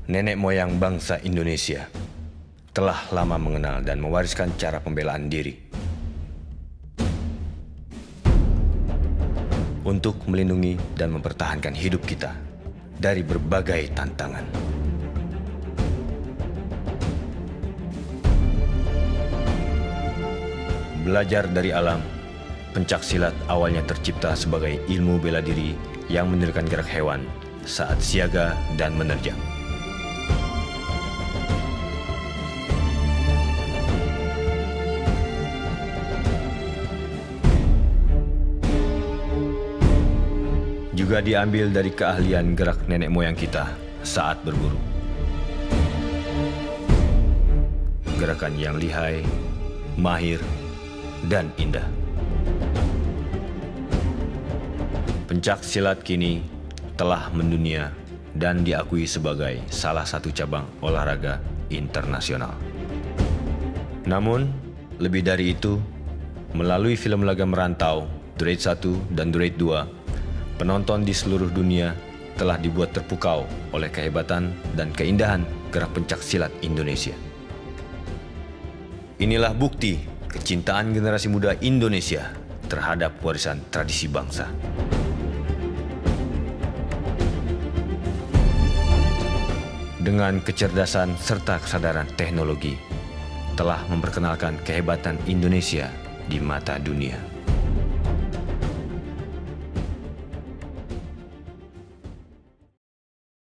Nenek moyang bangsa Indonesia telah lama mengenal dan mewariskan cara pembelaan diri untuk melindungi dan mempertahankan hidup kita dari berbagai tantangan. Belajar dari alam, pencaksilat awalnya tercipta sebagai ilmu bela diri yang menirukan gerak hewan saat siaga dan menerjang. Juga diambil dari keahlian gerak nenek moyang kita saat berburu. Gerakan yang lihai, mahir, dan indah. Pencak silat kini telah mendunia dan diakui sebagai salah satu cabang olahraga internasional. Namun, lebih dari itu, melalui film laga merantau, Durate 1 dan Durate 2, penonton di seluruh dunia telah dibuat terpukau oleh kehebatan dan keindahan gerak pencak silat Indonesia. Inilah bukti kecintaan generasi muda Indonesia terhadap warisan tradisi bangsa. Dengan kecerdasan serta kesadaran teknologi, telah memperkenalkan kehebatan Indonesia di mata dunia.